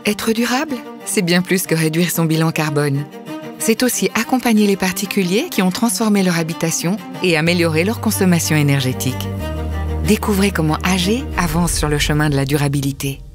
Être durable, c'est bien plus que réduire son bilan carbone. C'est aussi accompagner les particuliers qui ont transformé leur habitation et amélioré leur consommation énergétique. Découvrez comment AG avance sur le chemin de la durabilité.